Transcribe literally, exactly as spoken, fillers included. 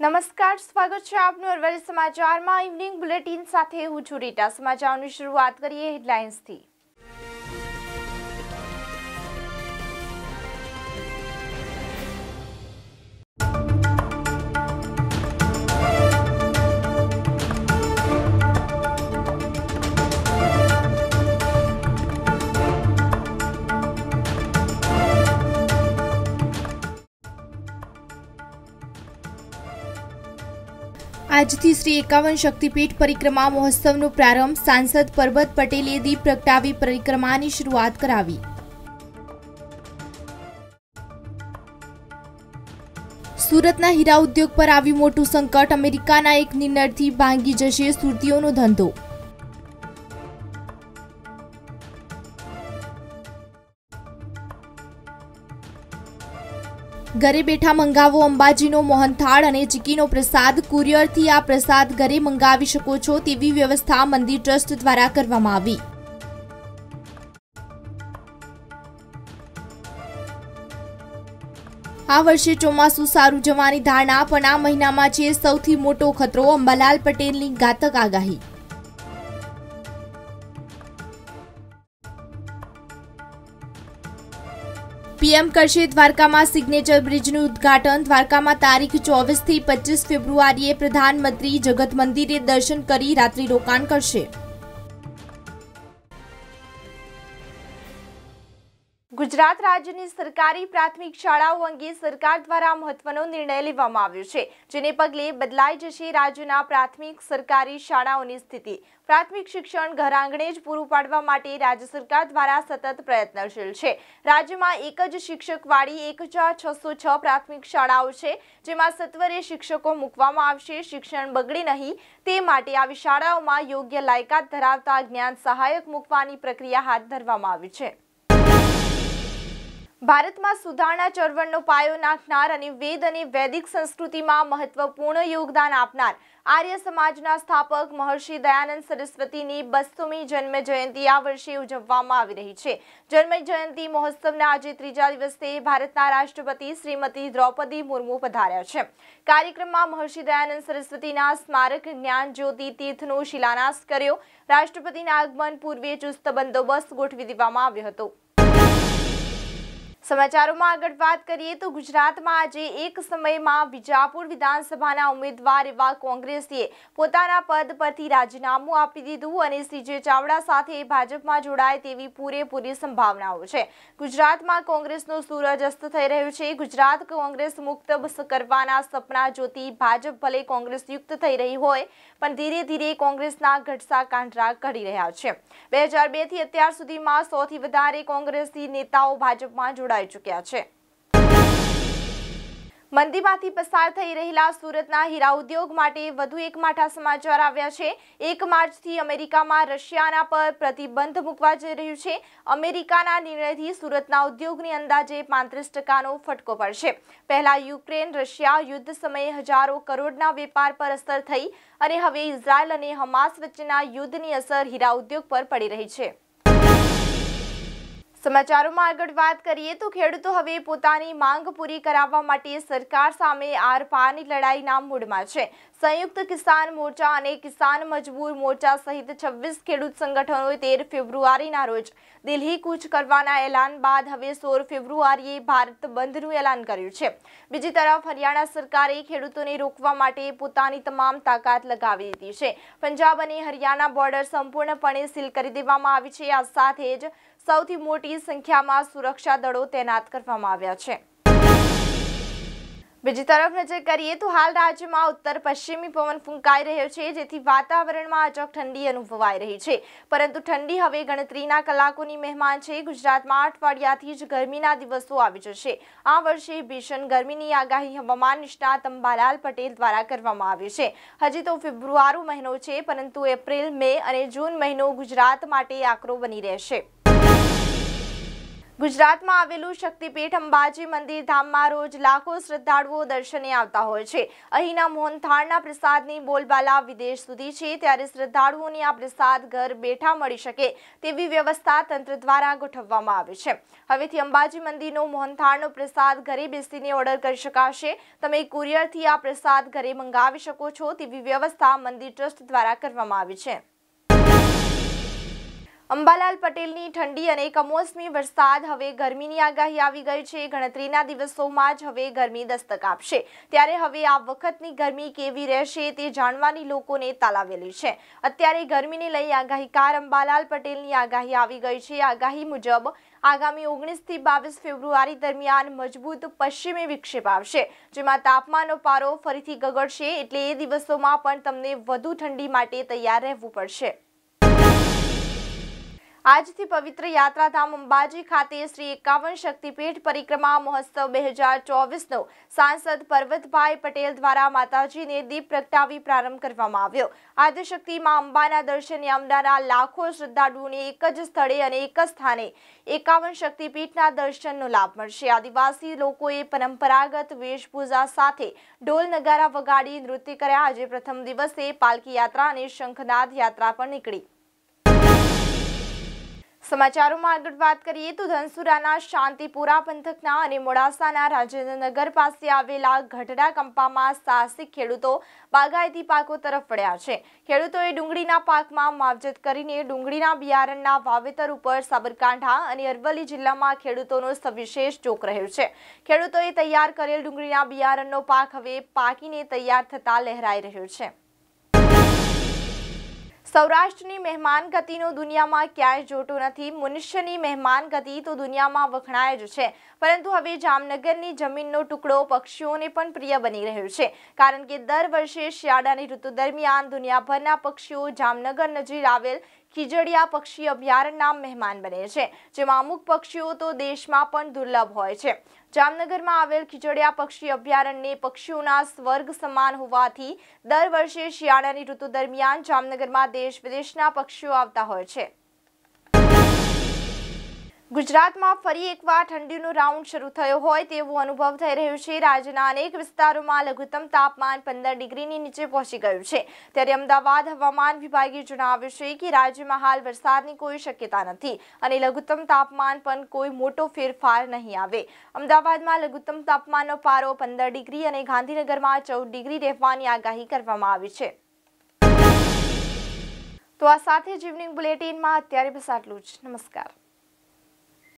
નમસ્કાર, સ્વાગત છે આપનું અરવલ્લી સમાચારમાં ઇવનિંગ બુલેટિન સાથે હું છું રીટા। સમાચારોની શરૂઆત કરીએ હેડલાઇન્સથી। આજથી શ્રી એકાવન શક્તિપીઠ પરિક્રમા મહોત્સવનો પ્રારંભ। સાંસદ પરબત પટેલે દીપ પ્રગટાવી પરિક્રમાની શરૂઆત કરાવી। સુરતના હીરા ઉદ્યોગ પર આવ્યું મોટું સંકટ। અમેરિકાના એક નિર્ણયથી ભાંગી જશે સુરતીઓનો ધંધો। ઘરે બેઠા મંગાવો અંબાજીનો મોહનથાળ અને ચીકીનો પ્રસાદ। કુરિયરથી આ પ્રસાદ ઘરે મંગાવી શકો છો તેવી વ્યવસ્થા મંદિર ટ્રસ્ટ દ્વારા કરવામાં આવી। આ વર્ષે ચોમાસું સારું જવાની ધારણા, પણ આ મહિનામાં છે સૌથી મોટો ખતરો। અંબાલાલ પટેલની ઘાતક આગાહી। પીએમ કરશે દ્વારકામાં સિગ્નેચર બ્રિજનું ઉદ્ઘાટન। દ્વારકામાં તારીખ ચોવીસ થી પચીસ ફેબ્રુઆરીએ પ્રધાનમંત્રી જગત મંદિરે દર્શન કરી રાત્રિ રોકાણ કરશે। ગુજરાત રાજ્યની સરકારી પ્રાથમિક શાળાઓ અંગે સરકાર દ્વારા મહત્વનો નિર્ણય લેવામાં આવ્યો છે, જેને પગલે બદલાઈ જશે રાજ્યના પ્રાથમિક સરકારી શાળાઓની સ્થિતિ। પ્રાથમિક શિક્ષણ ઘર આંગણે જ પૂરું પાડવા માટે રાજ્ય સરકાર દ્વારા સતત પ્રયત્નશીલ છે। રાજ્યમાં એક જ શિક્ષકવાળી એક હજાર છસો છ પ્રાથમિક શાળાઓ છે, જેમાં સત્વરે શિક્ષકો મૂકવામાં આવશે। શિક્ષણ બગડે નહીં તે માટે આવી શાળાઓમાં યોગ્ય લાયકાત ધરાવતા જ્ઞાન સહાયક મૂકવાની પ્રક્રિયા હાથ ધરવામાં આવી છે। ભારતમાં સુધારણા ચળવળનો પાયો નાખનાર અને વેદ અને વૈદિક સંસ્કૃતિમાં મહત્વપૂર્ણ યોગદાન આપનાર આર્ય સમાજના સ્થાપક મહર્ષિ દયાનંદ સરસ્વતીની બસોમી જન્મ જયંતિ આ વર્ષે ઉજવવામાં આવી રહી છે। જન્મ જયંતિ મહોત્સવના આજે ત્રીજા દિવસે ભારતના રાષ્ટ્રપતિ શ્રીમતી દ્રૌપદી મુર્મુ પધાર્યા છે। કાર્યક્રમમાં મહર્ષિ દયાનંદ સરસ્વતીના સ્મારક જ્ઞાન જ્યોતિ તીર્થનો શિલાન્યાસ કર્યો। રાષ્ટ્રપતિના આગમન પૂર્વે ચુસ્ત બંદોબસ્ત ગોઠવી દેવામાં આવ્યો હતો। સમાચારોમાં આગળ વાત કરીએ તો ગુજરાતમાં આજે એક સમયમાં વિજાપુર વિધાનસભાના ઉમેદવાર એવા કોંગ્રેસીએ પોતાના પદ પરથી રાજીનામું આપી દીધું અને સીજે ચાવડા સાથે ભાજપમાં જોડાય તેવી પૂરેપૂરી સંભાવનાઓ છે। ગુજરાતમાં કોંગ્રેસનો સૂરજ અસ્ત થઈ રહ્યો છે। ગુજરાત કોંગ્રેસ મુક્ત કરવાના સપના જોતી ભાજપ ભલે કોંગ્રેસ યુક્ત થઈ રહી હોય, પણ ધીરે ધીરે કોંગ્રેસના ઘટસા કાંઠરા કરી રહ્યા છે। બે હજાર બે થી અત્યાર સુધીમાં સૌથી વધારે કોંગ્રેસી નેતાઓ ભાજપમાં જોડાયા ચૂક્યા છે। મંદીમાંથી પસાર થઈ રહેલા સુરતના હીરા ઉદ્યોગ માટે વધુ એક માઠા સમાચાર આવ્યા છે। એક માર્ચથી અમેરિકામાં રશિયાના પર પ્રતિબંધ મૂકવા જઈ રહ્યું છે। અમેરિકાના નિર્ણયથી સુરતના ઉદ્યોગની અંદાજે પાંત્રીસ ટકાનો ફટકો પડશે। પહેલા યુક્રેન રશિયા યુદ્ધ સમયે હજારો કરોડના વેપાર પર અસર થઈ અને હવે ઇઝરાયલ અને હમાસ વચ્ચેના યુદ્ધની અસર હીરા ઉદ્યોગ પર પડી રહી છે। સમાચારોમાં આગળ વાત કરીએ તો ખેડૂતો હવે પોતાની માંગ પૂરી કરાવવા માટે સરકાર સામે આરપારની લડાઈના મૂડમાં છે। સંયુક્ત કિસાન મોરચા અને કિસાન મજબૂર મોરચા સહિત છવ્વીસ ખેડૂત સંગઠનોએ તેર ફેબ્રુઆરીના રોજ દિલ્હી કૂચ કરવાના એલાન બાદ હવે સોળ ફેબ્રુઆરીએ ભારત બંધનું એલાન કર્યું છે। બીજી તરફ હરિયાણા સરકારે ખેડૂતોને રોકવા માટે પોતાની તમામ તાકાત લગાવી દીધી છે। પંજાબ અને હરિયાણા બોર્ડર સંપૂર્ણપણે સીલ કરી દેવામાં આવી છે। આ સાથે જ સૌથી મોટી સંખ્યામાં સુરક્ષા દળો તૈનાત કરવામાં આવ્યા છે। બીજી તરફ નજર કરીએ તો હાલ રાજ્યમાં ઉત્તર પશ્ચિમી પવન ફૂંકાઈ રહ્યો છે, જેથી વાતાવરણમાં અચોક ઠંડી અનુભવાઈ રહી છે। પરંતુ ઠંડી હવે ગણતરીના કલાકોની મહેમાન છે। ગુજરાતમાં અઠવાડિયાથી જ ગરમીના દિવસો આવી જશે। આ વર્ષે ભીષણ ગરમીની આગાહી હવામાન નિષ્ણાત અંબાલાલ પટેલ દ્વારા કરવામાં આવી છે। હજી તો ફેબ્રુઆરી મહિનો છે, પરંતુ એપ્રિલ, મે અને જૂન મહિનો ગુજરાત માટે આકરો બની રહેશે। ગુજરાતમાં આવેલું શક્તિપીઠ અંબાજી મંદિર ધામમાં રોજ લાખો શ્રદ્ધાળુઓ દર્શને આવતા હોય છે। અહીંના મોહનથાળના પ્રસાદની બોલબાલા વિદેશ સુધી છે, ત્યારે શ્રદ્ધાળુઓને આ પ્રસાદ ઘર બેઠા મળી શકે તેવી વ્યવસ્થા તંત્ર દ્વારા ગોઠવવામાં આવી છે। હવેથી અંબાજી મંદિરનો મોહનથાળનો પ્રસાદ ઘરે બેસીને ઓર્ડર કરી શકાશે। તમે કુરિયરથી આ પ્રસાદ ઘરે મંગાવી શકો છો તેવી વ્યવસ્થા મંદિર ટ્રસ્ટ દ્વારા કરવામાં આવી છે। અંબાલાલ પટેલની ઠંડી અને કમોસમી વરસાદ હવે ગરમીની આગાહી આવી ગઈ છે। ગણતરીના દિવસોમાં જ હવે ગરમી દસ્તક આપશે, ત્યારે હવે આ વખતની ગરમી કેવી રહેશે તે જાણવાની લોકોને તાલાવેલી છે। અત્યારે ગરમીને લઈ આગાહીકાર અંબાલાલ પટેલની આગાહી આવી ગઈ છે। આગાહી મુજબ આગામી ઓગણીસ થી બાવીસ ફેબ્રુઆરી દરમિયાન મજબૂત પશ્ચિમી વિક્ષેપ આવશે, જેમાં તાપમાનનો પારો ફરીથી ગગડશે, એટલે એ દિવસોમાં પણ તમને વધુ ઠંડી માટે તૈયાર રહેવું પડશે। આજથી પવિત્ર યાત્રાધામ અંબાજી ખાતે શ્રી એકાવન શક્તિપીઠ પરિક્રમા મહોત્સવ બે હજાર ચોવીસનો સાંસદ પરબતભાઈ પટેલ દ્વારા માતાજીને દીપ પ્રગટાવી પ્રારંભ કરવામાં આવ્યો। આદ્યશક્તિ માં અંબાના દર્શને આવનારા લાખો શ્રદ્ધાળુઓને એક જ સ્થળે અને એક જ સ્થાને એકાવન શક્તિપીઠના દર્શનનો લાભ મળશે। આદિવાસી લોકોએ પરંપરાગત વેશભૂષા સાથે ઢોલ નગારા વગાડી નૃત્ય કર્યા। આજે પ્રથમ દિવસે પાલકી યાત્રા અને શંખનાદ યાત્રા પણ નીકળી। સમાચારોમાં આગળ વાત કરીએ તો ધનસુરાના શાંતિપુરા પંથકના અને મોડાસાના રાજેન્દ્રનગર પાસે આવેલા ગઢડા કંપામાં સાહસિક ખેડૂતો બાગાયતી પાકો તરફ વળ્યા છે। ખેડૂતોએ ડુંગળીના પાકમાં માવજત કરીને ડુંગળીના બિયારણના વાવેતર ઉપર સાબરકાંઠા અને અરવલ્લી જિલ્લામાં ખેડૂતોનો સવિશેષ જોક રહ્યો છે। ખેડૂતોએ તૈયાર કરેલ ડુંગળીના બિયારણનો પાક હવે પાકીને તૈયાર થતા લહેરાઈ રહ્યો છે। સૌરાષ્ટ્રની મહેમાન ગતિનો દુનિયામાં ક્યાંય જોટો નથી। મનુષ્યની મહેમાન ગતિ તો દુનિયામાં વખણાય જ છે, પરંતુ હવે જામનગરની જમીનનો ટુકડો પક્ષીઓને પણ પ્રિય બની રહ્યો છે, કારણ કે દર વર્ષે શિયાળાની ઋતુ દરમિયાન દુનિયાભરના પક્ષીઓ જામનગર નજીક આવેલ ખીજડીયા પક્ષી અભયારણ્યના મહેમાન બને છે, જેમાં અમુક પક્ષીઓ તો દેશમાં પણ દુર્લભ હોય છે। જામનગરમાં આવેલ ખીજડીયા પક્ષી અભયારણ્ય પક્ષીઓના સ્વર્ગ સમાન હોવાથી દર વર્ષે શિયાળાની ઋતુ દરમિયાન જામનગરમાં દેશ વિદેશના પક્ષીઓ આવતા હોય છે। ગુજરાતમાં ફરી એકવાર ઠંડીનો રાઉન્ડ શરૂ થયો હોય તેવો અનુભવ થઈ રહ્યો છે। રાજ્યના અનેક વિસ્તારોમાં લઘુત્તમ તાપમાન પંદર ડિગ્રીની નીચે પહોંચી ગયું છે, ત્યારે અમદાવાદ હવામાન વિભાગે જણાવ્યું છે કે રાજ્યમાં હાલ વરસાદની કોઈ શક્યતા નથી અને લઘુત્તમ તાપમાન પણ કોઈ મોટો ફેરફાર નહીં આવે। અમદાવાદમાં લઘુત્તમ તાપમાનનો પારો પંદર ડિગ્રી અને ગાંધીનગરમાં ચૌદ ડિગ્રી રહેવાની આગાહી કરવામાં આવી છે। તો આ સાથે જ ઇવનિંગ બુલેટિનમાં અત્યારે બસ આટલું જ। નમસ્કાર।